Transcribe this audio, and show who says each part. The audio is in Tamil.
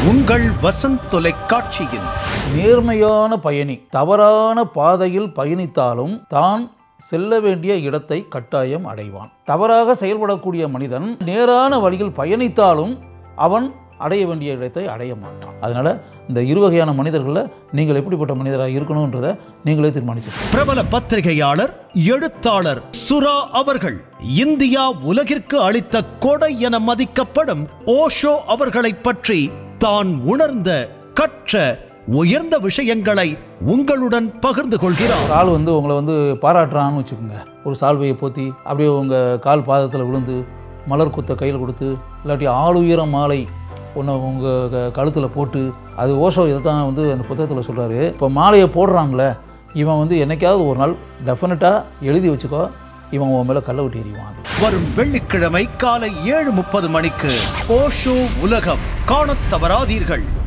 Speaker 1: உங்கள் வசந்த் தொலைக்காட்சியில்
Speaker 2: நேர்மையான பயணி தவறான பாதையில் பயணித்தாலும் தான் செல்ல வேண்டிய இடத்தை கட்டாயம் அடைவான். தவறாக செயல்படக்கூடிய மனிதன் நேரான வழியில் பயணித்தாலும் அவன் அடைய வேண்டிய இடத்தை அடைய மாட்டான். அதனால இந்த இருவகையான மனிதர்களில் நீங்கள் எப்படிப்பட்ட மனிதராக இருக்கணும்ன்றதை நீங்களே தீர்மானிச்சு.
Speaker 1: பிரபல பத்திரிகையாளர் எழுத்தாளர் சுரா அவர்கள் இந்தியா உலகிற்கு அளித்த கொடை என மதிக்கப்படும் ஓஷோ அவர்களை பற்றி தான் உணர்ந்த கற்ற உயர்ந்த விஷயங்களை உங்களுடன் பகிர்ந்து கொள்கிறார்.
Speaker 2: ஒரு ஆள் உங்களை பாராட்டுறான்னு வச்சுக்கோங்க. ஒரு சால்வையை போத்தி அப்படியே உங்கள் கால் பாதத்தில் விழுந்து மலர் கொத்த கையில் கொடுத்து இல்லாட்டி ஆளுயர மாலை ஒன்று உங்கள் கழுத்தில் போட்டு அது ஓஷோ இதை தான் அந்த புத்தகத்தில் சொல்கிறாரு. இப்போ மாலையை போடுறாங்களே இவன் என்னைக்காவது ஒரு நாள் டெஃபினட்டாக எழுதி வச்சுக்கோ, இவன் உன் மேலே கல்லை விட்டு எறிவான்.
Speaker 1: வரும் வெள்ளிக்கிழமை காலை 7:30 மணிக்கு ஓஷோ உலகம் காணத் தவறாதீர்கள்.